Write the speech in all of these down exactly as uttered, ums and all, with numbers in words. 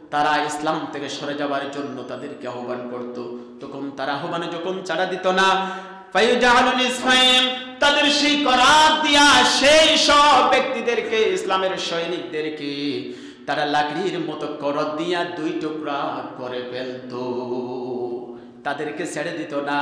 তারা ইসলাম থেকে সরে যাবার জন্য তাদেরকে আহ্বান করত, তখন তারা আহ্বানে যখন চাড়া দিত না, ফায়ুজালুল ইসলাম, তাদের সেই করাত দিয়া সেই সব ব্যক্তিদেরকে, ইসলামের সৈনিকদেরকে তারা লাকড়ির মতো করত দিয়া দুই টুকরা করে ফেলতো, তাদেরকে ছেড়ে দিত না।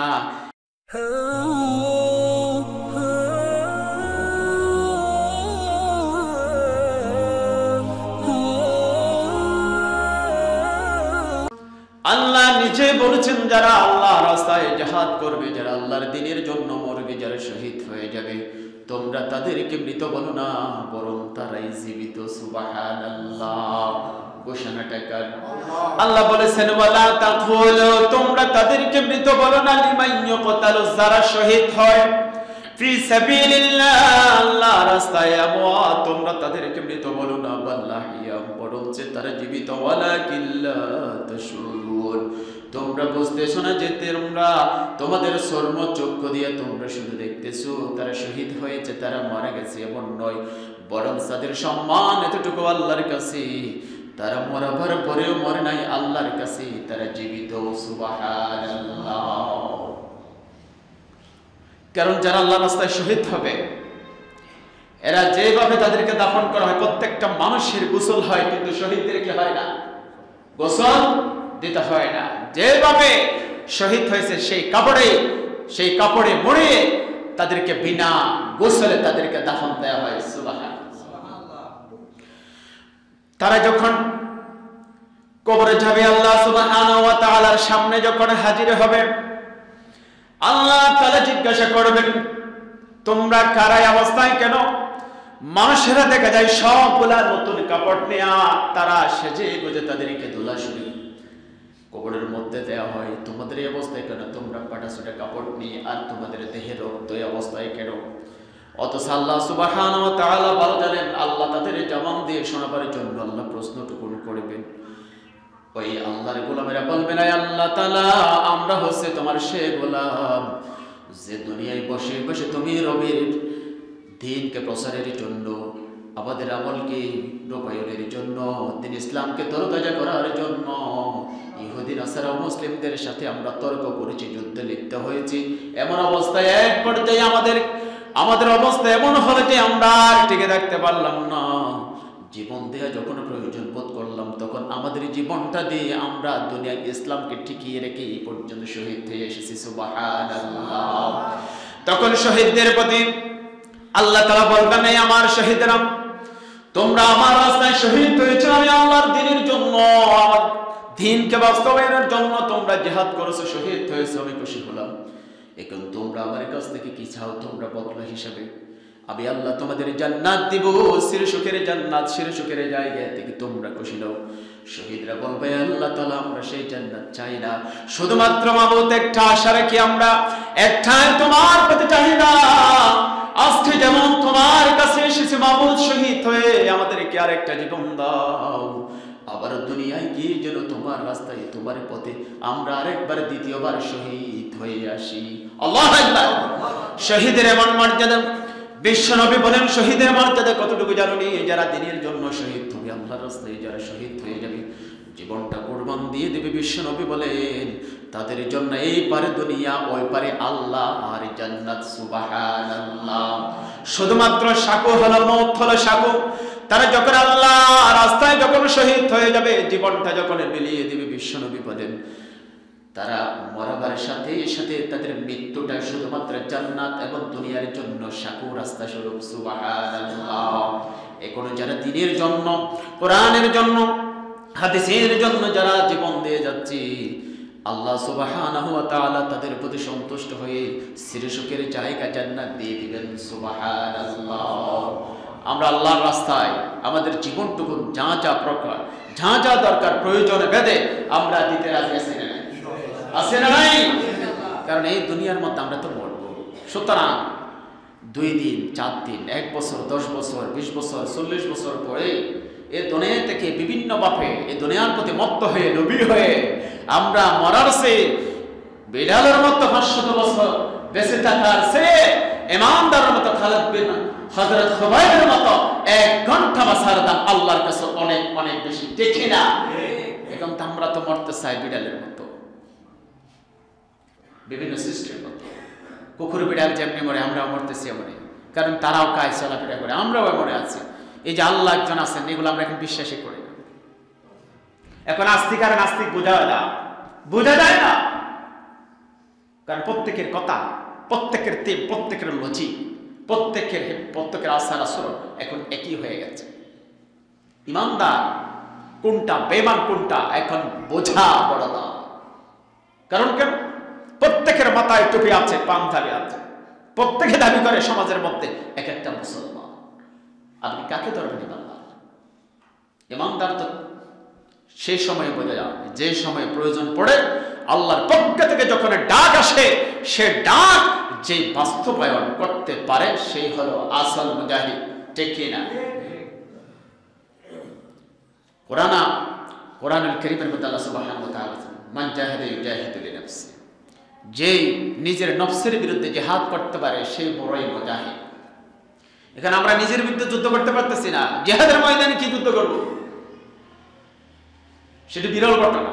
আল্লাহ নিজে বলেছেন, যারা আল্লাহর রাস্তায় জিহাদ করবে, যারা আল্লাহর দ্বীনের জন্য মরবে, যারা শহীদ হয়ে যাবে, তোমরা তাদেরকে মৃত বলো না, বরং তারাই জীবিত। সুবহানাল্লাহ, ঘোষণাটা কার? আল্লাহ বলেছেন, ওয়ালা তাকুলু, তোমরা তাদেরকে মৃত বলো না, লিমান ইয়ুকতালু, যারা শহীদ হয়, ফি সাবিলিল্লাহ, আল্লাহর রাস্তায় আমওয়াত, তোমরা তাদেরকে মৃত বলো না, বাল্লাহিয়া, বরং যে তারা জীবিত। ওয়ালাকিল্লা তাশউরুন, তোমরা বুঝতেছো না যে তোমরা তোমাদের চর্ম চক্ষু দিয়ে তোমরা শুধু দেখতেছো তারা শহীদ হয়েছে, তারা মারা গেছে, এমন নয়, বরং তাদের সম্মান এতটুকু আল্লাহর কাছে, তারা মরাবার পরেও মরে নাই, আল্লাহর কাছে তারা জীবিত। সুবহানাল্লাহ। কারণ যারা আল্লাহর রাস্তায় শহীদ হবে, এরা যেভাবে তাদেরকে দাফন করা হয়, প্রত্যেকটা মানুষের গোসল হয়, কিন্তু শহীদদেরকে হয় না, গোসল দিতে হয় না। যেভাবে শহীদ হয়েছে সেই কাপড়ে সেই কাপড়ে মুড়িয়ে তাদেরকে বিনা গোসলে তাদেরকে দাফন দেওয়া হয়। সুবহানাল্লাহ। তারা যখন কবরে যাবে, আল্লাহ সুবহানাহু ওয়া তাআলার সামনে যখন হাজির হবে, আল্লাহ তাআলা জিজ্ঞাসা করবেন, তোমরা কারাই অবস্থায় কেন? মানুষেরা দেখা যায় সবগুলা নতুন কাপড় নেয়া, তারা সেজে গুজে তাদেরকে দোলাশরী কবরের মধ্যে দেওয়া হয়। তোমাদের এই অবস্থায় কেন? তোমরা কাটাছুটা কাপড় নিয়ে, আর তোমাদের দেহের রক্ত এই অবস্থায় কেন? অথচ আল্লাহ সুবহানাহু ওয়া তাআলা ভালো জানেন, আল্লাহ তাদের জবান দিয়ে শোনাবার জন্য আল্লাহ প্রশ্নটুকু করবেন। ওই আল্লাহর গোলামেরা বলবেন, আয় আল্লাহ তাআলা, আমরা হচ্ছে তোমার সে গোলাম যে দুনিয়ায় বসে বসে তুমি রবের দ্বীনকে প্রচারের জন্য, আমাদের আমলকে রূপায়ণের জন্য, দিন ইসলামকে তরতাজা করার জন্য ইহুদি নাসারা মুসলিমদের সাথে আমরা তর্ক করেছি, যুদ্ধে লিপ্ত হয়েছি। এমন অবস্থায় এক পর্যায়ে আমাদের আমাদের অবস্থা এমন হলো যে আমরা আর টিকে থাকতে পারলাম না। জীবন দেয়া যখন প্রয়োজন বোধ করলাম, তখন আমাদের জীবনটা দিয়ে আমরা দুনিয়ায় ইসলামকে টিকিয়ে রেখে এই পর্যন্ত শহীদ হয়ে এসেছি। সুবহানাল্লাহ। তখন শহীদদের প্রতি আল্লাহ তাআলা বলবেন, এই আমার শহীদরা, তোমরা আমার রাস্তায় শহীদ হয়েছো, আমি আল্লাহর দ্বীনের জন্য, আমার দ্বীনকে বাস্তবায়নের জন্য তোমরা জিহাদ করেছো, শহীদ হয়েছো, আমি খুশি হলাম। এখন তোমরা আমার কাছ থেকে কি চাও? তোমরা বদলা হিসাবে আমি আল্লাহ তোমাদের জান্নাত দিব, শিরসুখের জান্নাত, শিরসুখের জায়গা থেকে তোমরা খুশি নাও। শহীদরা বলবে, আল্লাহ তাআলা, আমরা সেই জান্নাত চাই না, শুধুমাত্র মাবুদ একটা আশা রাখি, আমরা একটাই তোমার প্রতি চাহিদা, আজকে যেমন তোমার কাছে এসেছে মাবুদ শহীদ হয়ে, আমাদেরকে আর একটা জীবন দাও, আবার দুনিয়ায় গিয়ে যেন তোমার রাস্তায় তোমার পথে আমরা আরেকবার দ্বিতীয়বার শহীদ হয়ে আসি। আল্লাহু আকবার। শহীদের এমন মর্যাদা, বিশ্বনবী বলেন, শহীদের মর্যাদা কতটুকু জানুনি? যারা দ্বীনের জন্য শহীদ হবে, আল্লাহর রাস্তায় যারা শহীদ হয়ে যাবে, জীবনটা কুরবান দিয়ে দেবে, বিশ্বনবী বলেন, তাদের জন্য এই পারে দুনিয়া, ওই পারে আল্লাহ আর জান্নাত। সুবহানাল্লাহ। শুধুমাত্র সাকু হলো, মওত হলো সাকু। তারা যখন আল্লাহ রাস্তায় যখন শহীদ হয়ে যাবে, জীবনটা যখন বিলিয়ে দেবে, বিশ্বনবী বলেন, তারা মরাবার সাথে সাথে তাদের মৃত্যুটা শুধুমাত্র জান্নাত এবং দুনিয়ার জন্য সাকু রাস্তা স্বরূপ। সুবহানাল্লাহ। এখনো যারা দ্বীনের জন্য, কোরআনের জন্য, হাদিসের জন্য যারা জীবন দিয়ে যাচ্ছে, আল্লাহ সুবহানাহু ওয়া তাআলা তাদের প্রতি সন্তুষ্ট হয়ে শিরসুখের জায়গা জান্নাত দিয়ে দিবেন। সুবহানাল্লাহ। আমরা আল্লাহর রাস্তায় আমাদের জীবনটুকু যা যা প্রকার, যা যা দরকার, প্রয়োজন ভেদে আমরা দিতে রাজি আছি না? আছে না নাই? কারণ এই দুনিয়ার মধ্যে আমরা তো মরব। সুতরাং দুই দিন, চার দিন, এক বছর, দশ বছর, বিশ বছর, চল্লিশ বছর পরে এই দুনিয়া থেকে বিভিন্ন ভাবে এই দুনিয়ার প্রতি মত্ত হয়ে, নবী হয়ে আমরা মরার সে বিলালের মতো পাঁচশত বছর বেঁচে থাকার সে ইমানদারের মতো খালিদ বিন হযরত খুবাইবের মতো এক ঘন্টা বাঁচার দাম আল্লাহর কাছে অনেক অনেক বেশি। দেখি না? মরতে চায় বিড়ালের মতো, বিভিন্ন সৃষ্টির মতো। কুকুর বিড়াল যেমনি মরে আমরাও মরতেছি এমনি, কারণ তারাও কাজ চলাফেরা করে, আমরাও মরে আছি। এই যে আল্লাহ একজন আছেন, এগুলো আমরা এখন বিশ্বাসই করি না। এখন আস্তিক আর নাস্তিক বোঝা যায় না, বোঝা যায় না, কারণ প্রত্যেকের কথা, প্রত্যেকের তেম, প্রত্যেকের লজিক, প্রত্যেকের প্রত্যেকের আচার আচরণ এখন একই হয়ে গেছে। ইমানদার কোনটা, বেঈমান কোনটা, এখন বোঝা বড় না। কারণ কেন? প্রত্যেকের মাথায় টুপি আছে, পাঞ্জাবি আছে, প্রত্যেকে দাবি করে সমাজের মধ্যে এক একটা মুসলমান। আপনি কাকে ধরবেন ইমানদার? ইমানদার তো সেই সময় বোঝা যায় যে সময় প্রয়োজন পড়ে, আল্লাহর পক্ষ থেকে যখন ডাক আসে, সে ডাক যে বাস্তবায়ন করতে পারে সেই হলো আসল মুজাহিদ। ঠিক কি না? কোরআন কোরআনুল কারীমের মধ্যে আল্লাহ সুবহানাহু ওয়া তাআলা বলেন, মান জাহাদা ইউজাহিদু লিনাফসি, যে নিজের নফসের বিরুদ্ধে জিহাদ করতে পারে সেই বড়ই মুজাহিদ। এখানে আমরা নিজের বিরুদ্ধে যুদ্ধ করতে পারতেছি না, জিহাদের ময়দানে কি যুদ্ধ করব? সেটা বিরল ঘটনা।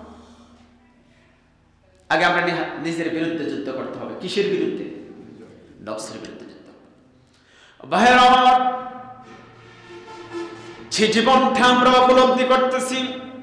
আগে আমরা নিজের বিরুদ্ধে যুদ্ধ করতে হবে। কিসের বিরুদ্ধে? নফসের বিরুদ্ধে যুদ্ধ। ভাইয়েরা আমার, যে জীবনটা আমরা উপলব্ধি করতেছি,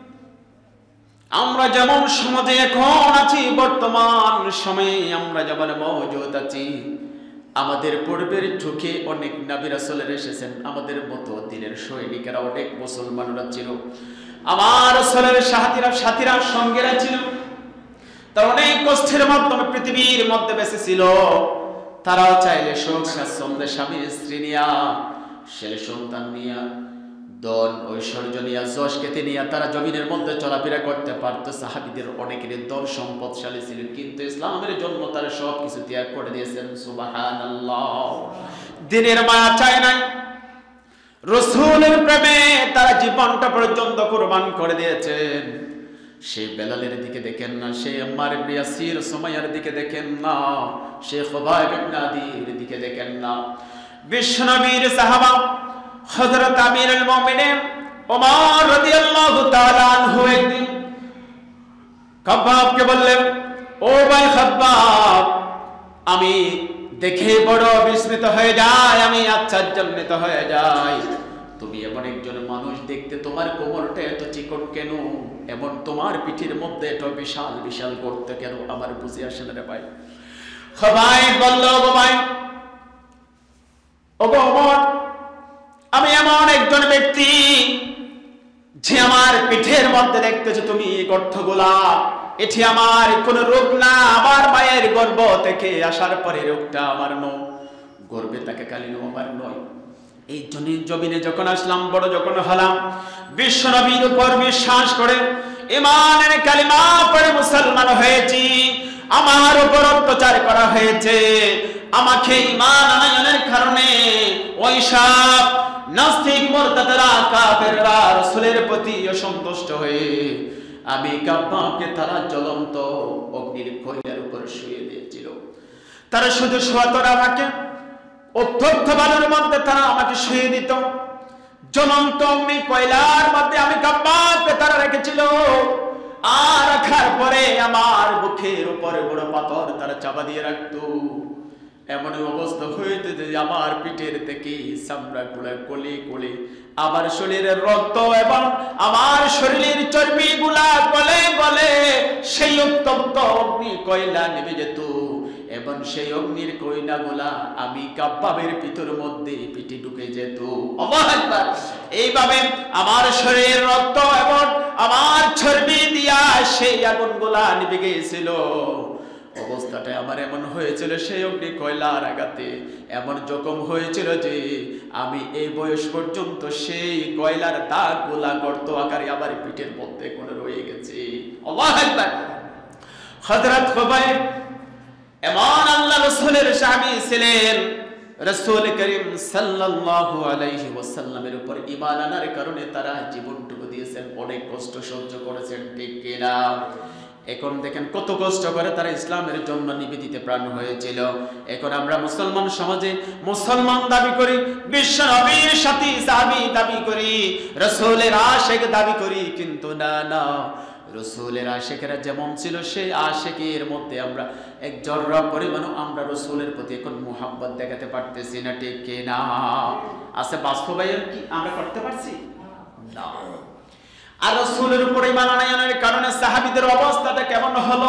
আমরা যেমন সমাজে এখন আছি, বর্তমান সময়ে আমরা যেমন মওজুদ আছি, আমাদের পূর্বের যুগে অনেক নবী রাসূলের এসেছেন, আমাদের মতো দিনের সৈনিকেরা, অনেক মুসলমানরা ছিল, আমার রাসূলের সাথীরা সাথীরা সঙ্গীরা ছিল। তারা অনেক কষ্টের মাধ্যমে পৃথিবীর মধ্যে বেঁচে ছিল। তারাও চাইলে সুখ স্বাচ্ছন্দ্যে স্বামী স্ত্রী নিয়া, ছেলে সন্তান নিয়া, ধন ঐশ্বর্য নিয়া, যশ খ্যাতি নিয়া তারা জমিনের মধ্যে চলাফেরা করতে পারত। সাহাবীদের অনেকেরই ধন সম্পদশালী ছিল, কিন্তু ইসলামের জন্য তারা সব কিছু ত্যাগ করে দিয়েছেন। সুবহানাল্লাহ। দিনের মায়া চায় নাই, রাসূলের প্রেমে তারা জীবনটা পর্যন্ত কুরবান করে দিয়েছেন। সে বেলালের দিকে দেখেন না, সে আম্মার ইবনে ইয়াসির সুমাইয়ার দিকে দেখেন না, সে খুবাইব ইবনে আদির দিকে দেখেন না। বিশ্বনবীর সাহাবা হযরত আমিরুল মুমিনিন ওমর রাদিয়াল্লাহু তাআলা আনহু একদিন খাব্বাবকে বললেন, ও ভাই খাব্বাব, আমি দেখে বড় বিস্মিত হয়ে যাই, আমি আশ্চর্যান্বিত হয়ে যাই। তুমি এমন একজন মানুষ, দেখতে তোমার কোমরটা এত চিকন কেন, এমন তোমার পিঠের মধ্যে এত বিশাল বিশাল গর্ত কেন, আমার বুঝে আসে না রে ভাই। খাব্বাব বলল, ও ভাই, ও ওমর, আমি এমন একজন ব্যক্তি যে আমার পিঠের মধ্যে দেখতেছো তুমি এই গর্তগুলা, এটি আমার কোন রোগ না, আমার মায়ের গর্ভ থেকে আসার পরে রোগটা আমার নয়, গর্ভে তাকে কালীন আমার নয়। এই জন্য জমিনে যখন আসলাম, বড় যখন হলাম, বিশ্ব নবীর উপর বিশ্বাস করে ঈমানের কালিমা পড়ে মুসলমান হয়েছি, আমার উপর অত্যাচার করা হয়েছে, আমাকে ঈমান আনয়নের কারণে ওই সব নাস্তিক মুরতাদরা কাফেররা রাসূলের প্রতি অসন্তুষ্ট হয়ে আমি কাব্বাবকে তারা জ্বলন্ত অগ্নির কয়লার উপর শুয়ে দিয়েছিল। তারা শুধু শোয়াতো না, আমাকে উত্তপ্ত বালুর মধ্যে তারা আমাকে শুয়ে দিত, জ্বলন্ত অগ্নি কয়লার মধ্যে আমি কাব্বাবকে তারা রেখেছিল। আর রাখার পরে আমার বুকের উপরে বড় পাথর তারা চাপা দিয়ে রাখতো। এমন অবস্থা হয়েছে যে আমার পিঠের থেকে চামড়া গুলা গলে গলে আমার শরীরের রক্ত এবং আমার শরীরের চর্বি গুলা গলে গলে সেই উত্তপ্ত অগ্নি কয়লা নেমে যেত, এবং সেই অগ্নির কয়লা গুলা আমি কাব্বাবের পিঠের মধ্যে পিঠে ঢুকে যেত। আল্লাহু আকবার। এইভাবে আমার শরীরের রক্ত এবং আমার চর্বি দিয়া সেই আগুন গুলা নিভে গিয়েছিল। অবস্থাটা আমার এমন হয়েছিল, সেই অগ্নি কয়লার আঘাতে এমন জখম হয়েছিল যে আমি এই বয়স পর্যন্ত সেই কয়লার দাগ গুলা গর্ত আকারে আমার পিঠের মধ্যে কোন রয়ে গেছে। আল্লাহু আকবার। হযরত খুবাইব এমন আল্লাহ রাসূলের সাহাবী ছিলেন, রাসূল করিম সাল্লাল্লাহু আলাইহি ওয়াসাল্লামের উপর ঈমান আনার কারণে তারা জীবনটুকু দিয়েছেন, অনেক কষ্ট সহ্য করেছেন, ঠিক কিনা? এখন দেখেন কত কষ্ট করে তারা ইসলামের জন্য নিবেদিত প্রাণ হয়েছিল। এখন আমরা মুসলমান সমাজে মুসলমান দাবি করি, বিশ্ব নবীর সাথী সাহাবী দাবি করি, রাসূলের আশিক দাবি করি, কিন্তু না না, রাসূলের আশিকেরা যেমন ছিল সেই আশিকের মধ্যে আমরা এক জররা পরিমাণও আমরা রাসূলের প্রতি এখন মুহাব্বত দেখাতে পারতেছি না, ঠিক কি না? আছে বাস্তবায়ন কি আমরা করতে পারছি না। আর রাসূলের উপর ঈমান আনার কারণে সাহাবীদের অবস্থাটা কেমন হলো?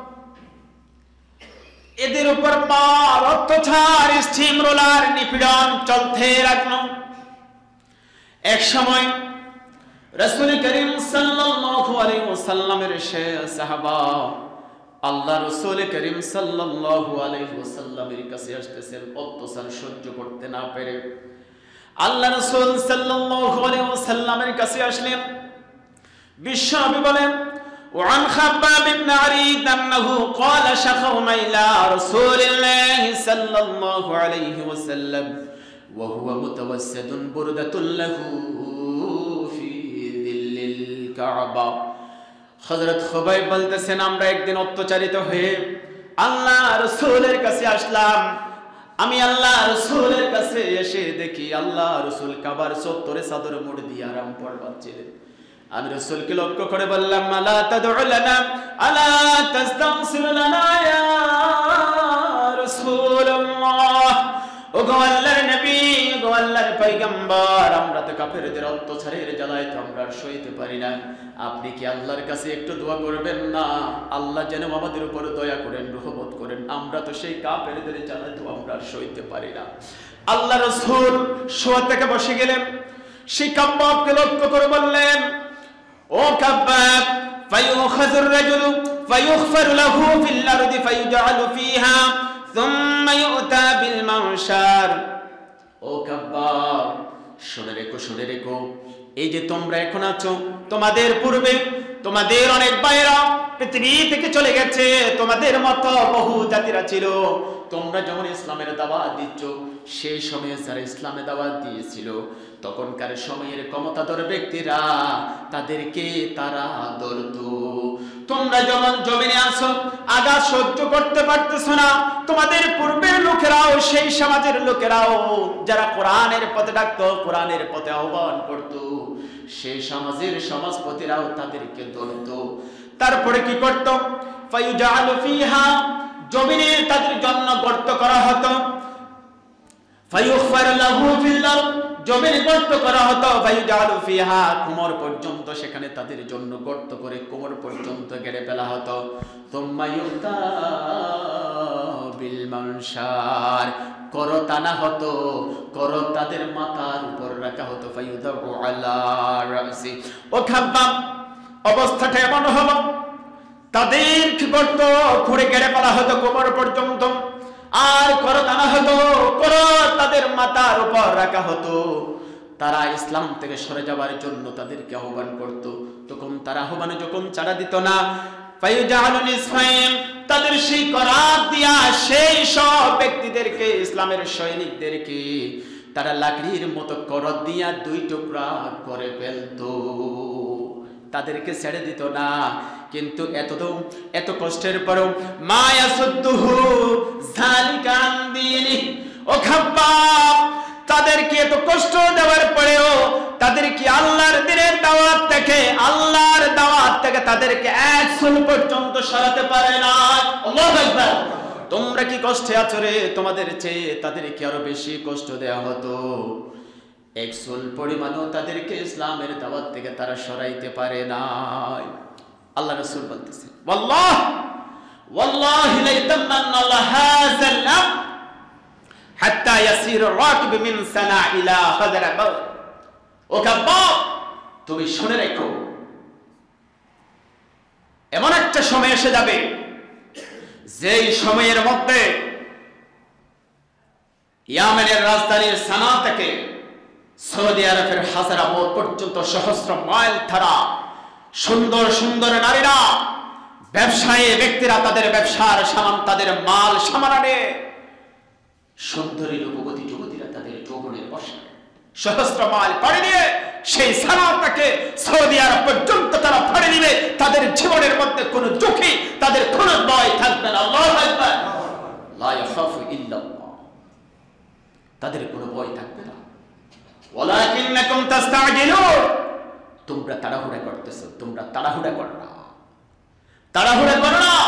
এদের উপর মার অত্যাচার স্টিম রোলার নিপীড়ন চলতে লাগলো। এক সময় রাসূল করিম সাল্লাল্লাহু আলাইহি ওয়াসাল্লামের সাহাবা আল্লাহ রাসূল করিম সাল্লাল্লাহু আলাইহি ওয়াসাল্লামের কাছে আসতেছেন অত্যাচার সহ্য করতে না পেরে। আল্লাহ রাসূল সাল্লাল্লাহু আলাইহি ওয়াসাল্লামের কাছে আসলেন। বিশ্বনবী বলেন وعن خباب بن عريض أنه قال شكونا إلى رسول الله صلى الله عليه وسلم وهو متوسد بردة له في ظل الكعبة। হযরত খুবাইব বলতেছেন আমরা একদিন অত্যাচারিত হয়ে আল্লাহ রাসূলের কাছে আসলাম। আমি আল্লাহ রাসূলের কাছে এসে দেখি আল্লাহ রাসূল কাবার চত্বরে চাদর মুড়ি দিয়ে আরাম পড়াচ্ছিলেন। আমি রাসূলকে লক্ষ্য করে বললাম আলা তাদউ লানা আলা তাস্তাগফির লানা ইয়া রাসূলুল্লাহ। ও গো আল্লাহর নবী, গো আল্লাহর পয়গম্বর, আমরা তো কাফেরদের অত্যাচারের জ্বালায় তো আমরা সইতে পারি না, আপনি কি আল্লাহর কাছে একটু দোয়া করবেন না? আল্লাহ যেন আমাদের উপর দয়া করেন, রহমত করেন, আমরা তো সেই কাফেরদের জ্বালায় তো আমরা সইতে পারি না। আল্লাহ রাসূল শোয়া থেকে বসে গেলেন, সেই কাব্বাবকে লক্ষ্য করে বললেন ও কাব্বাব, ফায়ুখাযুর রাজুলু ফায়ুগফারু লাহু ফিল আরদি ফায়ুজআলু ফিহা সুম্মা ইউতা বিল মানশার। ও কাব্বাব, শুনে রেখো শুনে রেখো, এই যে তোমরা এখন আছো, তোমাদের পূর্বে তোমাদের অনেক ভাইরা পৃথিবী থেকে চলে গেছে, তোমাদের মতো বহু জাতিরা ছিল। তোমরা যখন ইসলামের দাওয়াত দিচ্ছ, সেই সময়ে যারা ইসলামের দাওয়াত দিয়েছিল তখনকার সময়ের ক্ষমতাধর ব্যক্তিরা তাদেরকে তারা ধরত। তোমরা যখন জমিনে আসো, আঘাত সহ্য করতে পারতেছ না, তোমাদের পূর্বের লোকেরাও, সেই সমাজের লোকেরাও যারা কোরআনের পথে ডাকতো, কোরআনের পথে আহ্বান করত, সেই সমাজের সমাজপতিরাও তাদেরকে ধরত। তারপরে কি করত? ফায়ুজআলু ফিহা, জমিনে তাদের জন্য গর্ত করা হতো, ফায়ুগফারু লাহু ফিল আরদ, জমিনে গর্ত করা হতো, ফায়ুজআলু ফিহা, কোমর পর্যন্ত সেখানে তাদের জন্য গর্ত করে কোমর পর্যন্ত গেড়ে ফেলা হতো। সুম্মা ইউতা বিল মানশার, করত টানা হতো, করত তাদের মাথার উপর রাখা হতো, ফায়ুদাউ আলা রাসি। ও খাব্বাব, অবস্থাটা এমন হলো তাদের কি করত? খুঁড়ে গেড়ে ফেলা হতো কোমর পর্যন্ত, আর করত আনা হতো, করত তাদের মাথার উপর রাখা হতো। তারা ইসলাম থেকে সরে যাওয়ার জন্য তাদেরকে আহ্বান করত, তখন তারা আহ্বানে যখন চাড়া দিত না, ফায়ুজআলু নিসফাইন, তাদের সেই করাত দিয়া সেই সব ব্যক্তিদেরকে, ইসলামের সৈনিকদেরকে তারা লাকড়ির মতো করত দিয়া দুই টুকরা করে ফেলতো, তাদেরকে ছেড়ে দিত না। কিন্তু এত এত কষ্টের পরেও মা ইয়াসুদ্দুহু যালিকা আন দীনি। ও খাব্বাব, তাদেরকে এত কষ্ট দেওয়ার পরেও তাদেরকে আল্লাহর দ্বীনের দাওয়াত থেকে, আল্লাহর দাওয়াত থেকে তাদেরকে এক চুল পর্যন্ত সরাতে পারে না। আল্লাহু আকবার। তোমরা কি কষ্টে আছো রে? তোমাদের চেয়ে তাদেরকে আরো বেশি কষ্ট দেওয়া হতো। এক চুল পরিমাণও তাদেরকে ইসলামের দাওয়াত থেকে তারা সরাইতে পারে নাই। আল্লাহ রাসূল বলতেছেন ওয়াল্লাহ ওয়াল্লাহি লা ইয়াতামান্না হাযাল আম হাত্তা ইয়াসির রাকিব মিন সানা ইলা হাযরাবাদ। ও কাব্বাব, তুমি শুনে রেখো, এমন একটা সময় এসে যাবে যেই সময়ের মধ্যে ইয়ামেনের রাজধানীর সানা থেকে সৌদি আরবের হাজারাবাদ পর্যন্ত সহস্র মাইল ধারা সুন্দর সুন্দর নারীরা, ব্যবসায়ী ব্যক্তিরা তাদের ব্যবসার সামান, তাদের মাল সামান আনে, সুন্দরী রূপবতী যুবতীরা তাদের যৌবনের বসে সহস্র মাইল পাড়ি দিয়ে সেই সানা থেকে সৌদি আরব পর্যন্ত তারা পাড়ি দিবে, তাদের জীবনের মধ্যে কোনো ঝুঁকি, তাদের কোনো ভয় থাকবে না। আল্লাহু আকবার। লা ইয়াখাফু ইল্লাল্লাহ, তাদের কোনো ভয় থাকবে না। ওয়ালাকিন্নাকুম তাস্তাজিলুন, তোমরা তাড়াহুড়া করতেছো, তোমরা তাড়াহুড়া করো না, তাড়াহুড়া করো না।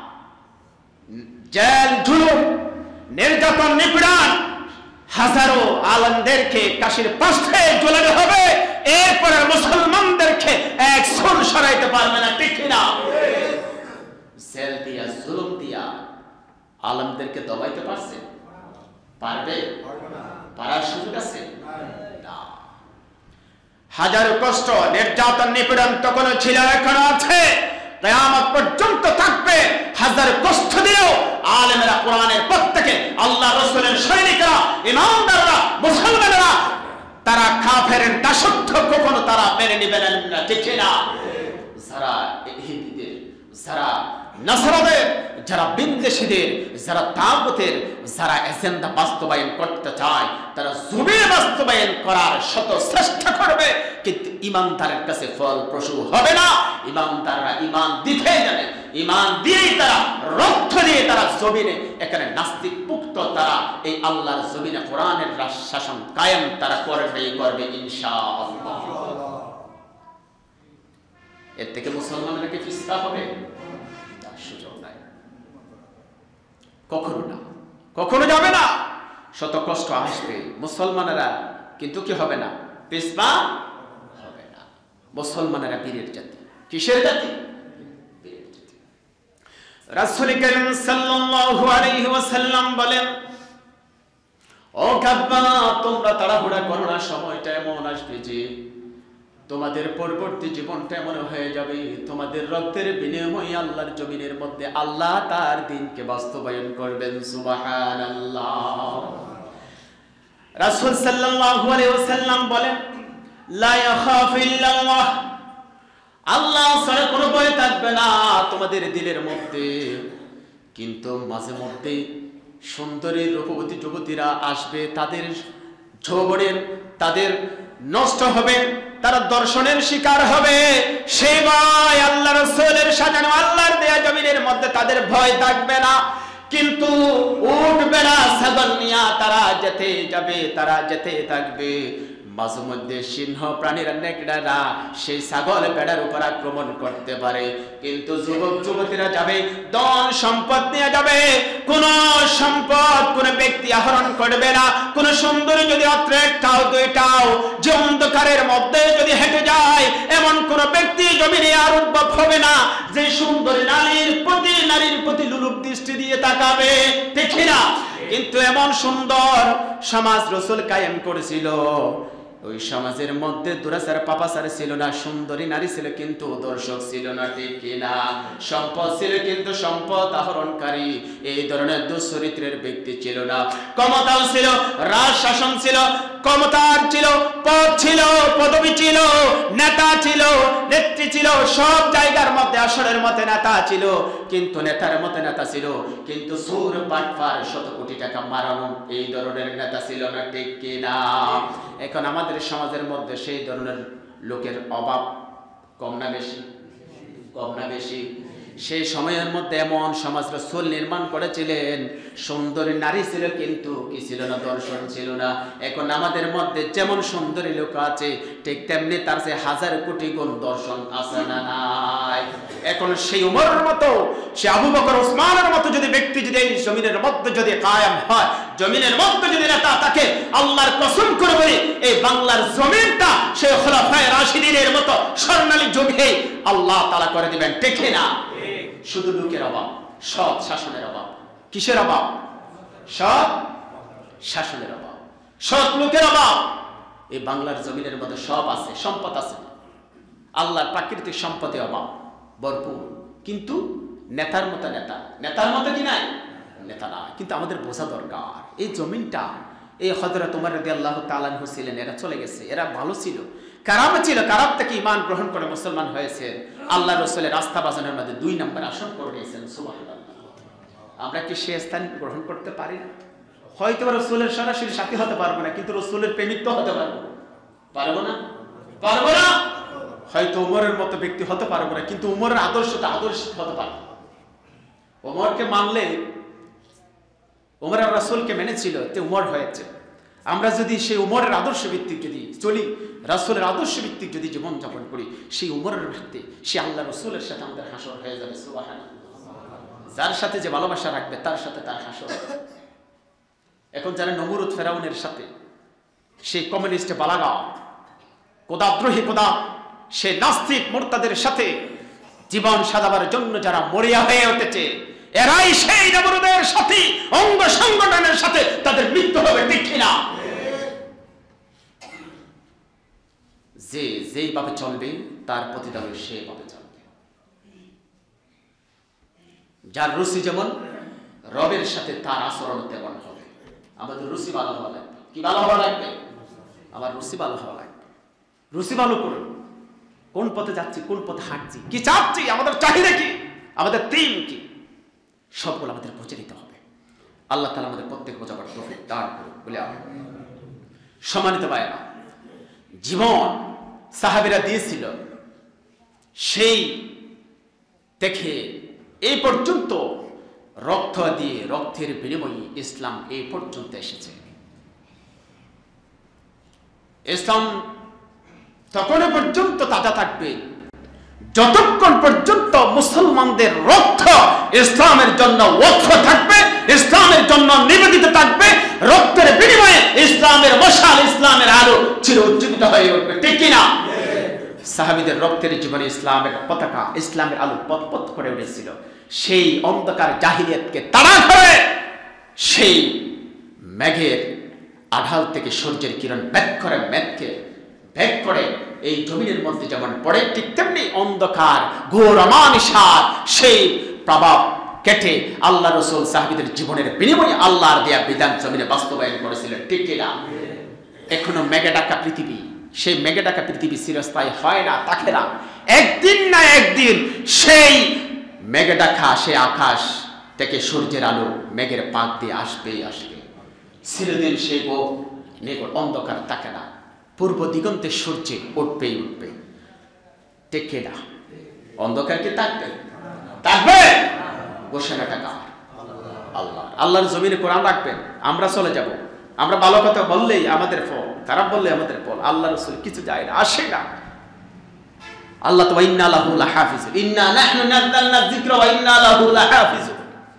জেল জুলুম, নির্যাতন, নিপীড়ন, হাজারো আলেমদেরকে কাশির পাশে ঝুলানো হবে, এরপরে মুসলমানদেরকে এক সুর সরাইতে পারবে না, ঠিক না? জেল দিয়া, জুলুম দিয়া আলেমদেরকে দবাইতে পারছে? পারবে? পারার সুযোগ আছে না। হাজারো কষ্ট, নির্যাতন, নিপীড়ন তখনও ছিল, এখনো আছে, কিয়ামত পর্যন্ত থাকবে। হাজার কষ্ট দিলেও আলেমেরা, কোরআনের প্রত্যেকে, আল্লাহ রাসূলের সৈনিকরা, ইমানদাররা, মুসলমানেরা, তারা কাফেরের দাসত্ব কখনো তারা মেনে নেবে না, ঠিক না? যারা ইহুদিদের, যারা নাসারাদের, যারা বিন্দেশীদের, যারা তাগুতের, যারা এজেন্ডা বাস্তবায়ন করতে চায়, তারা জমিনে বাস্তবায়ন করার শত চেষ্টা করবে, কিন্তু ইমানদারের কাছে ফলপ্রসূ হবে না। ইমানদাররা ইমান দিতে জানে, ইমান দিয়েই তারা, রক্ত দিয়ে তারা জমিনে, এখানে নাস্তিক মুক্ত তারা এই আল্লাহর জমিনে কোরআনের শাসন কায়েম তারা করবেই করবে ইনশাআল্লাহ। এর থেকে মুসলমানরা কি ফিসকা হবে? সুযোগ নাই, কখনো না, কখনো যাবে না। শত কষ্ট আসবে, মুসলমানেরা কিন্তু কি হবে না? পিছপা হবে না। মুসলমানেরা বীরের জাতি। কিসের জাতি? বীরের জাতি। রাসূল কারীম সাল্লাল্লাহু আলাইহি ওয়াসাল্লাম বলেন, ও কাব্বা, তোমরা তাড়াহুড়া করো না, সময়টা এমন আসবে যে তোমাদের পরবর্তী জীবনটা এমন হয়ে যাবে, তোমাদের রক্তের বিনিময়ে আল্লাহর জমিনের মধ্যে আল্লাহ তার দিনকে বাস্তবায়ন করবেন। সুবহানাল্লাহ। রাসূল সাল্লাল্লাহু আলাইহি ওয়াসাল্লাম বলেন, লা ইয়াখাফু ইল্লাল্লাহ, আল্লাহ ছাড়া কোনো ভয় থাকবে না তোমাদের দিলের মধ্যে। কিন্তু মাঝে মধ্যে সুন্দরী রূপবতী যুবতীরা আসবে, তাদের যৌবনের, তাদের নষ্ট হবে, তারা দর্শনের শিকার হবে। সেই ভয় আল্লাহ রাসূলের সাজানো আল্লাহর দেয়া জমিনের মধ্যে তাদের ভয় থাকবে না। কিন্তু উঠবে না ছাগল নিয়া, তারা যেতে যাবে, তারা যেতে থাকবে। মাঝে মধ্যে সিংহ প্রাণীরা, নেকড়ারা সেই ছাগল বেড়ার উপর আক্রমণ করতে পারে, কিন্তু যুবক যুবতীরা যাবে, ধন সম্পদ নিয়ে যাবে। কোন সম্পদ কোন ব্যক্তি আহরণ করবে না। কোন সুন্দরী যদি অত্র একটাও দুইটাও যে অন্ধকারের মধ্যে যদি হেঁটে যায়, এমন কোন ব্যক্তি জমিনে আর উদ্ভব হবে না যে সুন্দরী নারীর প্রতি নারীর প্রতি লুলুপ দৃষ্টি দিয়ে তাকাবে, ঠিক না? কিন্তু এমন সুন্দর সমাজ রাসূল কায়েম করেছিল, ওই সমাজের মধ্যে দুরাচার পাপাচার ছিল না, সুন্দরী নারী ছিল কিন্তু দর্শক ছিল না, ঠিক কিনা? সম্পদ ছিল কিন্তু সম্পদ আহরণকারী এই ধরনের দুশ্চরিত্রের ব্যক্তি ছিল না। ক্ষমতাও ছিল, রাজ শাসন ছিল, ক্ষমতার ছিল, পদ ছিল, পদবি ছিল, নেতা ছিল, নেত্রী ছিল, সব জায়গার মধ্যে আসরের মধ্যে নেতা ছিল, কিন্তু নেতার মধ্যে নেতা ছিল, কিন্তু সুর বাটপার শত কোটি টাকা মারানো এই ধরনের নেতা ছিল না, ঠিক কিনা? এখন আমাদের সমাজের মধ্যে সেই ধরনের লোকের অভাব কম না বেশি? কম না বেশি? সেই সময়ের মধ্যে এমন সমাজ রাসূল নির্মাণ করেছিলেন, সুন্দরী নারী ছিল কিন্তু কি ছিল না? দর্শন ছিল না। এখন আমাদের মধ্যে যেমন সুন্দরী লোক আছে, ঠিক তেমনি তার যে হাজার কোটি গুণ দর্শন আছে না নাই? এখন সেই উমরের মতো, সে আবু বকর ওসমানের মতো যদি ব্যক্তি যদি এই জমিনের মধ্যে যদি কায়েম হয়, জমিনের মধ্যে যদি নেতা থাকে, আল্লাহর কসম করে বলি, এই বাংলার জমিনটা সেই খোলাফায়ে রাশিদিনের মতো স্বর্ণালী যুগে আল্লাহ তাআলা করে দিবেন, ঠিক না? শুধু লোকের অভাব, সৎ শাসনের অভাব। কিসের অভাব? সৎ শাসনের অভাব, সৎ লোকের অভাব। এই বাংলার জমিনের মধ্যে সব আছে, সম্পদ আছে, আল্লাহর প্রাকৃতিক সম্পদে অভাব ভরপুর, কিন্তু নেতার মতো নেতা, নেতার মতো কি নাই? নেতা না। কিন্তু আমাদের বোঝা দরকার, এই জমিনটা, এই হযরত ওমর রাদিয়াল্লাহু তাআলা আনহু ছিলেন, এরা চলে গেছে, এরা ভালো ছিল, কারাম ছিল, কারাম থেকে ঈমান গ্রহণ করে মুসলমান হয়েছে, আল্লাহ রাসূলের আস্থা বাজানোর মধ্যে দুই নম্বর আসন করে নিয়েছেন। সুবহানাল্লাহ। আমরা কি সে স্থান গ্রহণ করতে পারি না? হয়তো রাসূলের সরাসরি সাথী হতে পারবো না, কিন্তু রাসূলের প্রেমিক তো হতে পারবো, পারবো না? পারবো না? হয়তো উমরের মতো ব্যক্তি হতে পারবো না, কিন্তু উমরের আদর্শটা আদর্শ হতে পারে। উমরকে মানলে, উমরের রাসূলকে মেনেছিল, তে উমর হয়েছে। আমরা যদি সেই উমরের আদর্শ ভিত্তিক যদি চলি, রাসূলের আদর্শ ভিত্তিক যদি জীবন যাপন করি, সেই উমরের ভিত্তি, সে আল্লাহ রাসূলের সাথে আমাদের হাসর হয়ে যাবে। সুবহানাল্লাহ। যার সাথে যে ভালোবাসা রাখবে তার সাথে তার হাসর। এখন যারা নমরুদ ফেরাউনের সাথে, সেই কমিউনিস্ট বালাগা, কোদাদ্রোহী কোদা, সে নাস্তিক মুরতাদের সাথে জীবন সাজাবার জন্য যারা মরিয়া হয়ে উঠেছে, এরাই সেই নমরুদের সাথে, অঙ্গ সংগঠনের সাথে তাদের মৃত্যু হবে, ঠিক কিনা? যে যেইভাবে চলবে তার প্রতিদান সেইভাবে চলবে। যার রুচি যেমন, রবের সাথে তার আচরণ তেমন হবে। আমাদের রুচি ভালো হওয়া লাগবে। কি ভালো হওয়া লাগবে? আমার রুচি ভালো হওয়া লাগবে। রুচি ভালো করুন। কোন পথে যাচ্ছি, কোন পথে হাঁটছি, কি চাচ্ছি, আমাদের চাহিদা কি, আমাদের থিম কি, সবগুলো আমাদের বুঝে নিতে হবে। আল্লাহ তাআলা আমাদের প্রত্যেক বোঝাবার তৌফিক দান করুন বলে আমি। সম্মানিত ভাইরা, জীবন সাহাবীরা দিয়েছিল, সেই দেখে এই পর্যন্ত রক্ত দিয়ে, রক্তের বিনিময়ে ইসলাম এই পর্যন্ত এসেছে। ইসলাম তখন পর্যন্ত তাজা থাকবে যতক্ষণ পর্যন্ত মুসলমানদের রক্ত ইসলামের জন্য ওয়াকফ থাকবে, ইসলামের জন্য নিবেদিত থাকবে। রক্তের বিনিময়ে ইসলামের মশাল, ইসলামের আলো চির উজ্জ্বলিত হয়ে উঠবে, ঠিক কিনা? সাহাবীদের রক্তের জীবনে ইসলামের পতাকা, ইসলামের আলো পথ করে উঠেছিল। সেই অন্ধকার জাহিলিয়াতকে তাড়া করে সেই মেঘের আড়াল থেকে সূর্যের কিরণ ব্যাক করে, মেঘকে ব্যাক করে এই জমিনের মধ্যে যেমন পড়ে, ঠিক তেমনি অন্ধকার ঘোর অমানিসার সেই প্রভাব কেটে আল্লাহ রাসূল সাহাবীদের জীবনের বিনিময়ে আল্লাহর দেয়া বিধান জমিনে বাস্তবায়ন করেছিলেন, ঠিক কিনা? এখনো মেঘে ঢাকা পৃথিবী, সেই মেঘে ঢাকা পৃথিবী চিরস্থায়ী হয় না, থাকে না। একদিন না একদিন সেই মেঘে ঢাকা সেই আকাশ থেকে সূর্যের আলো মেঘের পাক দিয়ে আসবেই আসবে। চিরদিন সেই গো মেঘ অন্ধকার থাকে না, পূর্ব দিগন্তে সূর্যে উঠবেই উঠবে, ঠিক কিনা? অন্ধকার কি থাকবে? থাকবে। ঘোষণাটা কার? আল্লাহ। আল্লাহর জমিনে কোরআন রাখবেন, আমরা চলে যাব। আমরা ভালো কথা বললেই আমাদের ফল, খারাপ বললে আমাদের ফল। আল্লাহ রাসূল কিছু যায় না, আসে না। আল্লাহ তো ইন্না লাহু লাহাফিজুন, ইন্না নাহনু নাযালনা যিকরা ওয়া ইন্না লাহু লাহাফিজুন।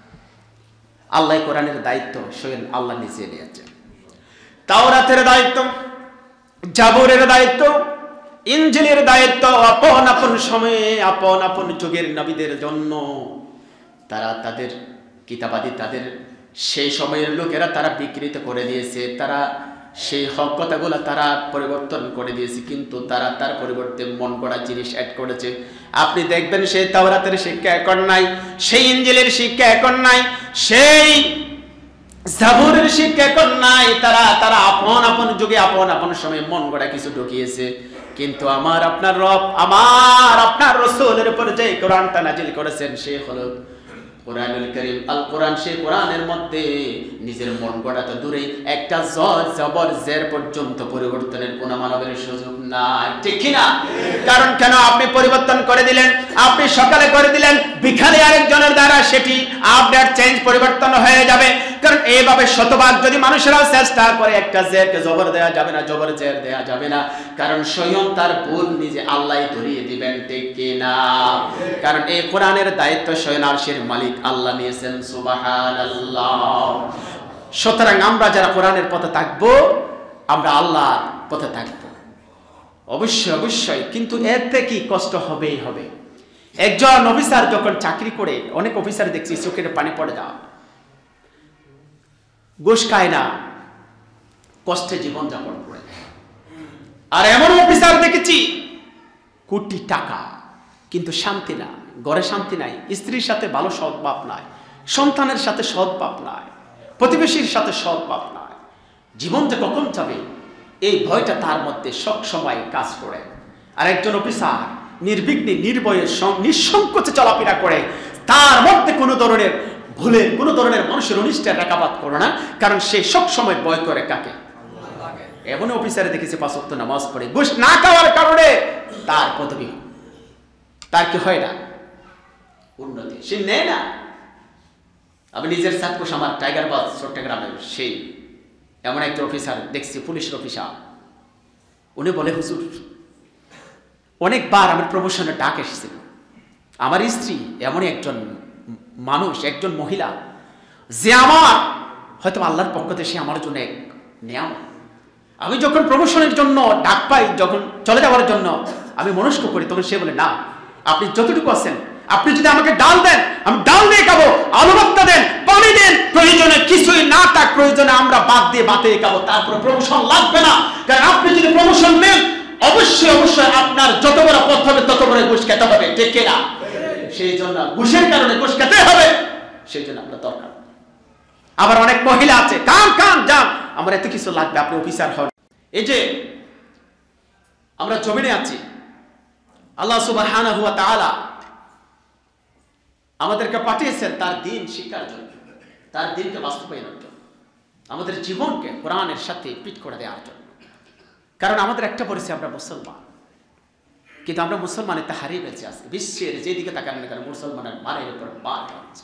আল্লাহ কোরআনের দায়িত্ব স্বয়ং আল্লাহ নিজে নিয়েছেন। তাওরাতের দায়িত্ব, জাবুরের দায়িত্ব, ইনজিলের দায়িত্ব আপন আপন সময়ে, আপন আপন যুগের নবীদের জন্য। তারা তাদের কিতাবাদি, তাদের সেই সময়ের লোকেরা তারা বিকৃত করে দিয়েছে, তারা সেই হক কথাগুলো তারা পরিবর্তন করে দিয়েছে, কিন্তু তারা তার পরিবর্তে মন গড়া জিনিস অ্যাড করেছে। আপনি দেখবেন সেই তাওরাতের শিক্ষা এখন নাই, সেই ইনজিলের শিক্ষা এখন নাই, সেই জাবুরের শিক্ষা এখন নাই। তারা তারা আপন আপন যুগে, আপন আপন সময়ে মন গড়া কিছু ঢুকিয়েছে। কিন্তু আমার আপনার রব, আমার আপনার রাসূলের উপর যে কোরআনটা নাজিল করেছেন, সে হলো কোরআনুল কারীম, আল কোরআন। সেই কোরআনের মধ্যে নিজের মন গড়া তো দূরে, একটা জ জবর জের পর্যন্ত পরিবর্তনের কোন মানবের সুযোগ নাই, ঠিক কিনা? কারণ কেন? আপনি পরিবর্তন করে দিলেন, আপনি সকালে করে দিলেন, বিকালে আরেকজনের দ্বারা সেটি আপডেট চেঞ্জ পরিবর্তন হয়ে যাবে। কারণ এইভাবে শতবার যদি মানুষেরা চেষ্টা করে, একটা জেরকে জবর দেয়া যাবে না, জবর জের দেয়া যাবে না। কারণ স্বয়ং তার ভুল নিজে আল্লাহ ধরিয়ে দিবেন, ঠিক কিনা? কারণ এই কোরআনের দায়িত্ব স্বয়ং আরশের মালিক আল্লাহ নিয়েছেন, সুবহানাল্লাহ। সুতরাং আমরা যারা কোরআনের পথে থাকবো, আমরা আল্লাহর পথে থাকবো অবশ্যই অবশ্যই। কিন্তু এতে কি কষ্ট হবেই হবে। একজন অফিসার যখন চাকরি করে, অনেক অফিসার দেখছি চোখের পানি পড়ে যাওয়া, ঘুষ খায় না, কষ্টে জীবন যাপন করে। আর এমন অফিসার দেখেছি কোটি টাকা কিন্তু শান্তি না, ঘরে শান্তি নাই, স্ত্রীর সাথে ভালো সদ্ভাব নাই, সন্তানের সাথে সদ্ভাব নাই, প্রতিবেশীর সাথে সদ্ভাব নাই। জীবন যে কখন যাবে এই ভয়টা তার মধ্যে সব সময় কাজ করে। আর একজন অফিসার নির্বিঘ্নে, নির্ভয়ে, নিঃসংকোচে চলাফেরা করে, তার মধ্যে কোনো ধরনের ভুলে, কোনো ধরনের মানুষের অনিষ্টের রেখাপাত করে না। কারণ সে সব সময় ভয় করে কাকে? এমন অফিসারে দেখেছি পাঁচ ওয়াক্ত নামাজ পড়ে, ঘুষ না খাওয়ার কারণে তার পদবি, তার কি হয় না উন্নতি, সে নেয় না। আমি নিজের চাক্ষুষ আমার টাইগার বাস চট্টগ্রামের সেই এমন একটা অফিসার দেখছি, পুলিশের অফিসার, উনি বলে হুজুর অনেকবার আমার প্রমোশনের ডাক এসেছিল, আমার স্ত্রী এমন একজন মানুষ, একজন মহিলা যে আমার হয়তো আল্লাহর পক্ষ থেকে সে আমার জন্য এক নিয়ামত। আমি যখন প্রমোশনের জন্য ডাক পাই, যখন চলে যাওয়ার জন্য আমি মনস্ক করি, তখন সে বলে না আপনি যতটুকু আছেন, আপনি যদি আমাকে ডাল দেন আমি ডাল দিয়ে খাবো, আলু ভর্তা দেন, পানি দেন, প্রয়োজনে কিছুই না থাক, প্রয়োজনে আমরা বাদ দিয়ে বাতে খাবো, তারপরে প্রমোশন লাগবে না। কারণ আপনি যদি প্রমোশন নেন অবশ্যই অবশ্যই আপনার যত বড় পথ হবে তত বড় ঘুষ খেতে হবে, ঠিক না? সেই জন্য ঘুষের কারণে ঘুষ খেতে হবে, সেই জন্য আপনার দরকার। আবার অনেক মহিলা আছে, কান কান যান, আমার এত কিছু লাগবে, আপনি অফিসার হন। এই যে আমরা জমিনে আছি, আল্লাহ সুবহানাহু ওয়া তাআলা আমাদেরকে পাঠিয়েছেন তার দিন শিক্ষার জন্য, তার দিনকে বাস্তবায়নের জন্য, আমাদের জীবনকে কোরআনের সাথে পিট করে দেওয়ার জন্য। কারণ আমাদের একটা পরিচয় আমরা মুসলমান, কিন্তু আমরা মুসলমানের তা হারিয়ে ফেলছি। আজকে বিশ্বের যেদিকে তাকান না কেন মুসলমানের মারের উপর মার হচ্ছে।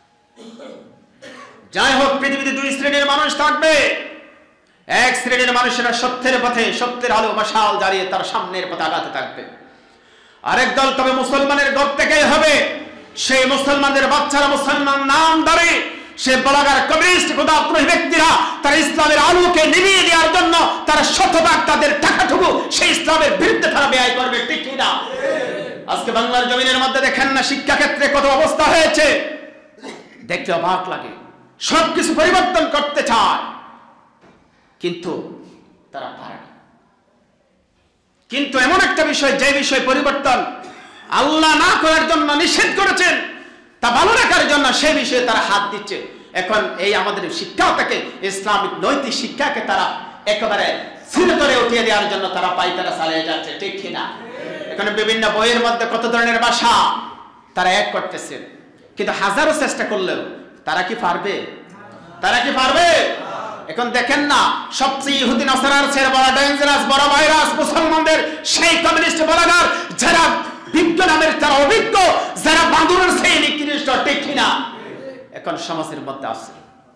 যাই হোক, পৃথিবীতে দুই শ্রেণীর মানুষ থাকবে। এক শ্রেণীর মানুষেরা সত্যের পথে, সত্যের আলো মশাল জ্বালিয়ে তার সামনের পথে আগাতে থাকবে। আরেক দল তবে মুসলমানের ঘর থেকেই হবে, সেই মুসলমানদের বাচ্চারা মুসলমান নাম ধরে, সে বলাগার কমিউনিস্ট খোদাপ্রোহী ব্যক্তিরা তারা ইসলামের আলোকে নিভিয়ে দেওয়ার জন্য তারা শতভাগ তাদের টাকাটুকু সেই ইসলামের বিরুদ্ধে তারা ব্যয় করবে, ঠিক না? আজকে বাংলার জমিনের মধ্যে দেখেন না শিক্ষা ক্ষেত্রে কত অবস্থা হয়েছে, দেখতে অবাক লাগে। সবকিছু পরিবর্তন করতে চায় কিন্তু তারা পারে না। কিন্তু এমন একটা বিষয়, যে বিষয় পরিবর্তন আল্লাহ না করার জন্য নিষেধ করেছেন, তা ভালো রাখার জন্য সেই বিষয়ে তারা হাত দিচ্ছে। এখন এই আমাদের শিক্ষাটাকে, ইসলামিক নৈতিক শিক্ষাকে তারা একেবারে চিরতরে উঠিয়ে দেওয়ার জন্য তারা পাইতারা চালিয়ে যাচ্ছে, ঠিক কিনা? এখানে বিভিন্ন বইয়ের মধ্যে কত ধরনের ভাষা তারা এক করতেছে, কিন্তু হাজারো চেষ্টা করলেও তারা কি পারবে? তারা কি পারবে? এখন দেখেন না, সবচেয়ে ইহুদি নাসারার চেয়ে বড় ডেঞ্জারাস বড় ভাইরাস মুসলমানদের সেই কমিউনিস্ট বলাগার, যারা বিজ্ঞ নামের যারা অভিজ্ঞ, যারা বাঁদরের সেই নিকৃষ্ট, ঠিক কিনা? এখন সমাজের মধ্যে আছে।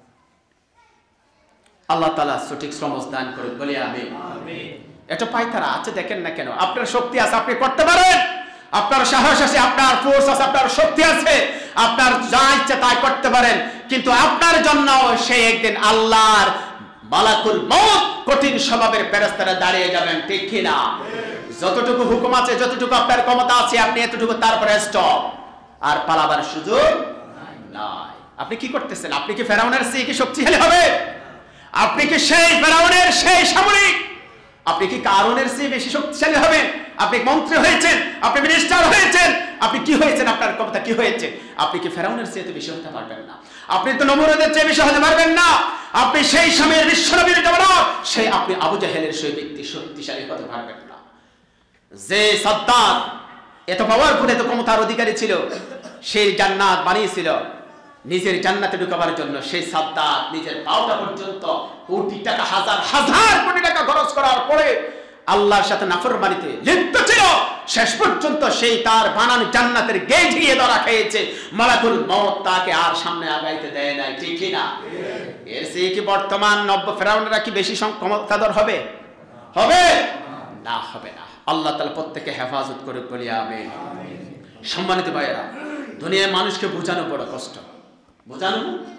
আল্লাহ তাআলা সঠিক সমাজ দান করে বলি আমিন। এটা পাই তারা আছে, দেখেন না কেন? আপনার শক্তি আছে, আপনি করতে পারেন, আপনার সাহস আছে, আপনার ফোর্স আছে, আপনার শক্তি আছে, আপনার যা ইচ্ছা তাই করতে পারেন। কিন্তু আপনার জন্য সেই একদিন আল্লাহর মালাকুল মউত কঠিন স্বভাবের ফেরেশতারা দাঁড়িয়ে যাবেন, ঠিক কিনা? যতটুকু হুকুম আছে, যতটুকু আপনার ক্ষমতা আছে, আপনি এতটুকু, তারপরে স্টপ, আর পালাবার সুযোগ নাই। আপনি কি করতেছেন? আপনি কি ফেরাউনের চেয়ে কি শক্তিশালী হবে? আপনি কি সেই ফেরাউনের সেই সামরিক, আপনি কি কারুনের চেয়ে বেশি শক্তিশালী হবেন? আপনি মন্ত্রী হয়েছেন, আপনি মিনিস্টার হয়েছেন, আপনি কি হয়েছেন, আপনার ক্ষমতা কি হয়েছে? আপনি কি ফেরাউনের চেয়ে বেশি হতে পারবেন না? আপনি তো নমরুদের চেয়ে বেশি হতে পারবেন না। আপনি সেই সময়ের বিশ্বনবীর জামানা, সেই আপনি আবু জাহেলের সেই ব্যক্তি শক্তিশালী হতে পারবেন না। যে সাদ্দাত এত পাওয়ারফুল, এত ক্ষমতার অধিকারী ছিল, সেই জান্নাত বানিয়েছিল নিজের জান্নাতে ঢুকাবার জন্য, সেই সাদ্দাত নিজের পাওটা পর্যন্ত কোটি টাকা, হাজার হাজার কোটি টাকা খরচ করার পরে আল্লাহর সাথে নাফরমানিতে লিপ্ত ছিল। শেষ পর্যন্ত সেই তার বানানো জান্নাতের গেট দিয়ে ধরা খেয়েছে, মালাকুল মউত তাকে আর সামনে আগাইতে দেয় নাই, ঠিক কিনা? এর চেয়ে কি বর্তমান নব্য ফেরাউনরা কি বেশি ক্ষমতাধর হবে? হবে না, হবে না। আল্লাহ তাআলা প্রত্যেককে হেফাজত করে বলি আমিন। সম্মানিত ভাইয়েরা, দুনিয়ার মানুষকে বোঝানো বড় কষ্ট, বোঝানো।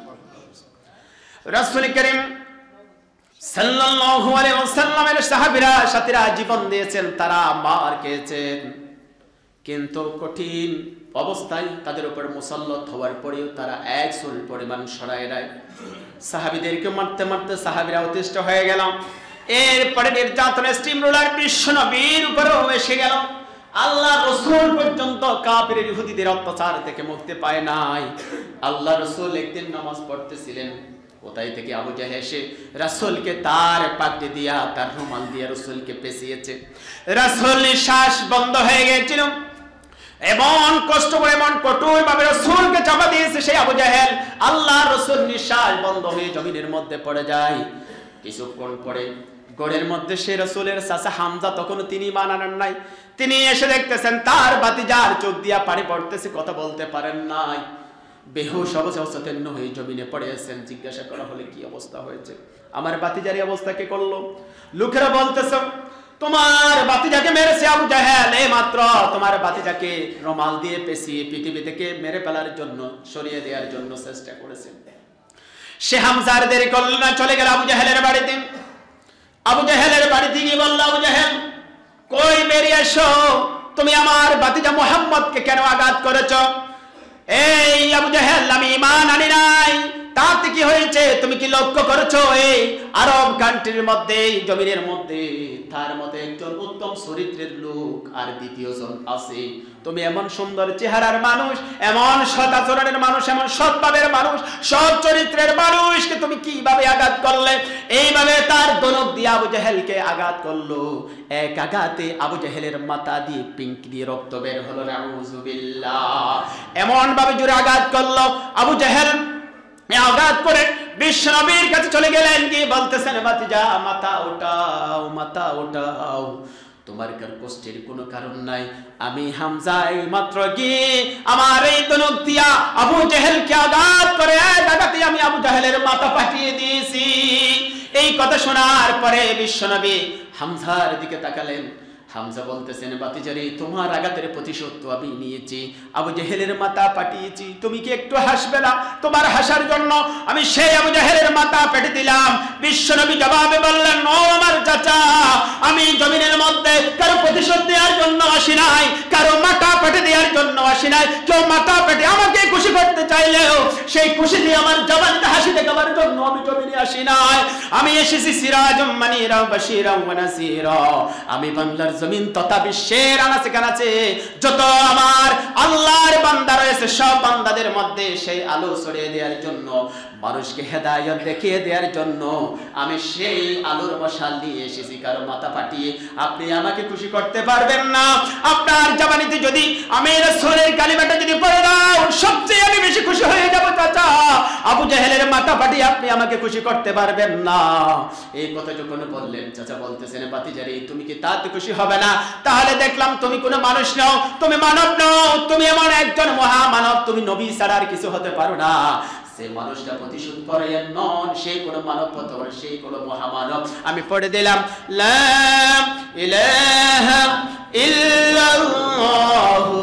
রাসূল করিম সাল্লাল্লাহু আলাইহি ওয়াসাল্লামের সাহাবীরা সাথীরা জীবন দিয়েছেন, তারা মার খেয়েছেন, কিন্তু কঠিন অবস্থায় তাদের উপর মুসাল্লাত হওয়ার পরেও তারা এক চুল পরিমাণ সরায় দেয়। সাহাবীদেরকে মারতে মারতে সাহাবীরা অতিষ্ঠ হয়ে গেল। এরপরে নির্যাতনের স্টিম রোলার বিশ্ব নবীর উপরেও এসে গেল। আল্লাহ রাসূল পর্যন্ত কাফির ইহুদিদের অত্যাচার থেকে মুক্তি পায় নাই। আল্লাহ রাসূল একদিন নামাজ পড়তেছিলেন, কোথায় থেকে আবু জাহেল এসে রাসূলকে তার পাগড়ি দিয়া, তার রুমাল দিয়ে রাসূলকে পেঁচিয়েছে। রাসূল নিঃশ্বাস বন্ধ হয়ে গিয়েছিল, এমন কষ্ট করে, এমন কঠোর ভাবে রাসূলকে চাপা দিয়েছে সেই আবু জাহেল। আল্লাহ রাসূল নিঃশ্বাস বন্ধ হয়ে জমিনের মধ্যে পড়ে যায়। কিছুক্ষণ পরে গড়ের মধ্যে সে রাসূলের চাচা হামজা তখনও তিনি ঈমান আনেন নাই। তিনি এসে দেখতেছেন তার ভাতিজার চোখ দিয়া পানি পড়তেছে, কথা বলতে পারেন নাই, বেহুশ অবস্থায় অচেতন হয়ে জমিনে পড়ে আছেন। জিজ্ঞাসা করা হলে কি অবস্থা হয়েছে? আমার ভাতিজার এই অবস্থা কে করলো? লোকেরা বলতেছে তোমার ভাতিজাকে মেরেছে আবু জাহেল, এই মাত্র তোমার ভাতিজাকে রুমাল দিয়ে পেঁচিয়ে পৃথিবী থেকে মেরে ফেলার জন্য, সরিয়ে দেওয়ার জন্য চেষ্টা করেছে। সে হামজার দেরি করল না, চলে গেল আবু জাহেলের বাড়িতে। আবু জাহেলের বাড়িতে গিয়ে বলল, আবু জাহেল কই বেরিয়ে এসো, তুমি আমার ভাতিজা মুহাম্মদকে কেন আঘাত করেছো? এই আবু জাহেল, আমি ঈমান আনি নাই। তাতে কি হয়েছে? তুমি কি লক্ষ্য করেছো এই আরব কান্ট্রির মধ্যে, জমিনের মধ্যে তার মতো একজন উত্তম চরিত্রের লোক আর দ্বিতীয় জন আছে? তুমি এমন সুন্দর চেহারার মানুষ, এমন সৎ আচরণের মানুষ, এমন সৎভাবের মানুষ, সৎ চরিত্রের মানুষকে তুমি কিভাবে আঘাত করলে? এইভাবে তার দনক দিয়ে আবু জাহেলকে আঘাত করলো। এক আঘাতে আবু জাহেলের মাথা দিয়ে পিঙ্ক দিয়ে রক্ত বের হলো। নাউযুবিল্লাহ। এমন ভাবে জোরে আঘাত করলো আবু জাহেল, আঘাত করে বিশ্ব নবীর কাছে চলে গেলেন, গিয়ে বলতেছেন ভাতিজা মাথা ওঠাও, মাথা ওঠাও, তোমার কার কষ্টের কোনো কারণ নাই। আমি হামজা এই মাত্র গিয়ে আমার এই দনক দিয়া আবু জাহেলকে আঘাত করে এক আঘাতে আমি আবু জাহেলের মাথা ফাটিয়ে দিয়েছি। এই কথা শোনার পরে বিশ্ব নবী হামজার দিকে তাকালেন। হামজা বলতেছেন ভাতিজারে তোমার আঘাতের প্রতিশোধ তো আমি নিয়েছি, আবু জাহেলের মাথা পাঠিয়েছি, তুমি কি একটু হাসবে না? তোমার হাসার জন্য আমি সেই আবু জাহেলের মাথা পেটে দিলাম। বিশ্বনবী জবাবে বললেন, ও আমার চাচা, আমি জমিনের মধ্যে কারো প্রতিশোধ দেওয়ার জন্য আসি নাই, কারো মাথা পেটে দেওয়ার জন্য আসি নাই। কেউ মাথা পেটে আমাকে খুশি করতে চাইলেও সেই খুশি দিয়ে আমার জবানটা হাসি দেখাবার জন্য আমি জমিনে আসি নাই। আমি এসেছি সিরাজুম মানিরা বাশীরা ওয়া নাসীরা। আমি বাংলার জমিন তথা বিশ্বের আনাচে কানাচে যত আমার আল্লাহর বান্দা রয়েছে, সব বান্দাদের মধ্যে সেই আলো ছড়িয়ে দেওয়ার জন্য, মানুষকে হেদায়েত দেখিয়ে দেওয়ার জন্য আমি সেই আলোর মশাল নিয়ে এসেছি। কারো মাথা ফাটিয়ে আপনি আমাকে খুশি করতে পারবেন না। আপনার জবানিতে যদি আমি রাসূলের কালিমাটা যদি পড়ে দাও, সবচেয়ে আমি বেশি খুশি হয়ে যাব চাচা। আবু জাহেলের মাথা ফাটিয়ে আপনি আমাকে খুশি করতে পারবেন না। এই কথা যখন বললেন, চাচা বলতেছেন ভাতিজারে তুমি কি তাতে খুশি হবে না? তাহলে দেখলাম তুমি কোনো মানুষ নও, তুমি মানব নও, তুমি এমন একজন মহামানব, তুমি নবী ছাড়া আর কিছু হতে পারো না। সে মানুষটা প্রতিশোধ করে নন, সেই কোন মানব পতন, সেই কোন মহামানব। আমি পড়ে দিলাম লা ইলাহা ইল্লাল্লাহু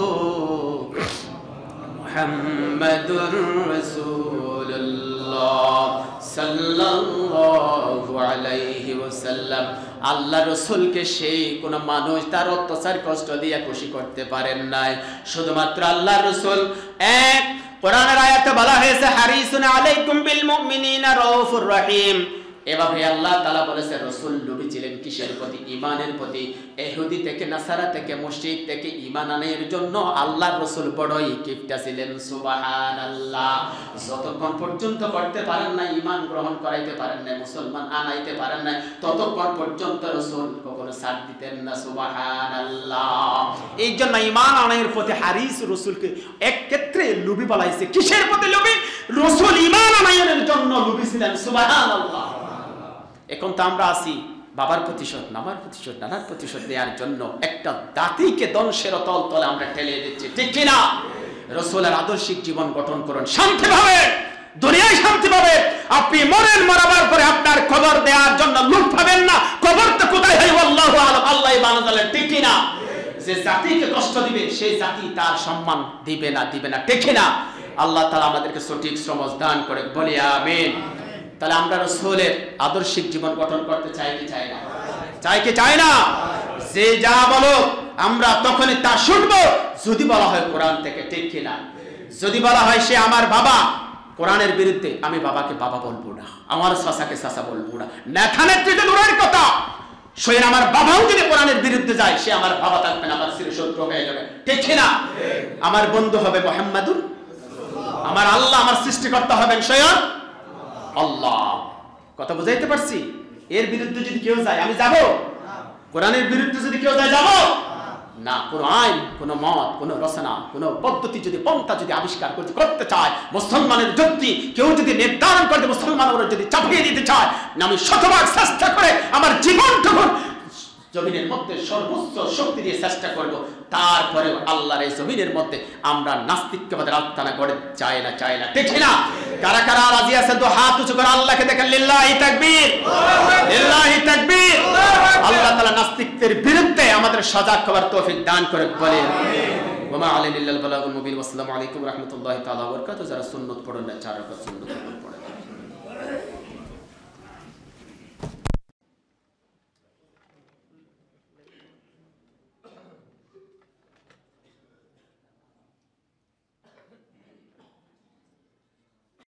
মুহাম্মাদুর রাসূলুল্লাহ সাল্লাল্লাহু আলাইহি ওয়াসাল্লাম। আল্লাহ রসুলকে সেই কোন মানুষ তার অত্যাচার কষ্ট দিয়ে খুশি করতে পারেন নাই। শুধুমাত্র আল্লাহ রসুল এক কোরআনের আয়াতে বলা হয়েছে হারিসুন আলাইকুম বিল মুমিনিনা রাউফুর রহিম। এভাবে আল্লাহ তাআলা বলেছে রাসূল নবী ছিলেন কিসের প্রতি? ঈমানের প্রতি। ইহুদি থেকে নাসারা থেকে মুশরিক থেকে ঈমান আনার জন্য আল্লাহর রাসূল বড়ই কিপটা ছিলেন। সুবহানাল্লাহ। যতক্ষণ পর্যন্ত করতে পারেন না, ঈমান গ্রহণ করাইতে পারেন না, মুসলমান আনাইতে পারেন না, ততক্ষণ পর্যন্ত রাসূল কখনো ছাড় দিতেন না। সুবহানাল্লাহ। এই জন্য ঈমান আনার প্রতি হারিস রাসূলকে এক ক্ষেত্রে লোভী বলাইছে। কিসের প্রতি লোভী? রাসূল ঈমান আনার জন্য লোভী ছিলেন। সুবহানাল্লাহ। এখন তো আমরা আছি বাবার প্রতিশোধ, নামার প্রতিশোধ, নানার প্রতিশোধ দেওয়ার জন্য একটা জাতিকে ধ্বংসের তল তলে আমরা ঠেলে দিচ্ছি, ঠিক কিনা? রাসূলের আদর্শিক জীবন গঠন করুন, শান্তি পাবে, দুনিয়ায় শান্তি পাবে। আপনি মরেন, মরাবার পরে আপনার খবর দেওয়ার জন্য লোক পাবেন না। খবর তো কোথায় হয় আল্লাহু আলাম, আল্লাহই ভালো জানেন, ঠিক কিনা? যে জাতিকে কষ্ট দিবে সেই জাতি তার সম্মান দিবে না, দিবে না, ঠিক কিনা? আল্লাহ তাআলা আমাদেরকে সঠিক সমঝ দান করে, বলি আমিন। তাহলে আমরা রাসূলের আদর্শিক জীবন গঠন করতে চাই কি চাই না? চাই কি চাই না? যে যা বলো আমরা তখনই তা শুনবো, যদি বলা হয় কোরআন থেকে, ঠিক কিনা? যদি বলা হয় সে আমার বাবা, কোরআনের বিরুদ্ধে আমি বাবাকে বাবা বলবো না, আমার চাচাকে চাচা বলবো না। নেতা নেত্রীতে দূরের কথা, স্বয়ং আমার বাবাও যদি কোরআনের বিরুদ্ধে যায়, সে আমার বাবা থাকবে না, আমার চিরশত্রু হয়ে যাবে, ঠিক কিনা? আমার বন্ধু হবে মুহাম্মাদুর, আমার আল্লাহ, আমার সৃষ্টিকর্তা হবেন স্বয়ং আল্লাহ। কথা বুঝাইতে পারছি? এর বিরুদ্ধে যদি কেউ যায় আমি যাব? কোরআনের বিরুদ্ধে যদি কেউ যায় যাব না, কোনো আইন, কোনো মত, কোনো রচনা, কোনো পদ্ধতি যদি পন্থা যদি আবিষ্কার করতে করতে চায়, মুসলমানের যুক্তি কেউ যদি নির্ধারণ করতে মুসলমানের যদি চাপিয়ে দিতে চায়, আমি শতভাগ চেষ্টা করে আমার জীবনটুকু জমিনের মধ্যে সর্বোচ্চ শক্তি দিয়ে চেষ্টা করব। তারপরেও আল্লাহর এই জমিনের মধ্যে আমরা নাস্তিকবাদের আত্মানা করে চাই না, চাই না, ঠিক না? কারা কারা রাজি আছে তো হাত উঁচু করে আল্লাহকে দেখেন। লিল্লাহি তাকবীর, লিল্লাহি তাকবীর। আল্লাহ তাআলা নাস্তিকদের বিরুদ্ধে আমাদের সজাগ হওয়ার তৌফিক দান করে বলেন। ওয়া মা আলাইনা ইল্লাল বালাগুল মুবিন। ওয়া আসসালামু আলাইকুম ওয়া রাহমাতুল্লাহি তাআলা ওয়া বারাকাতুহু। যারা সুন্নাত পড়েন না, চার রাকাত সুন্নাত পড়েন।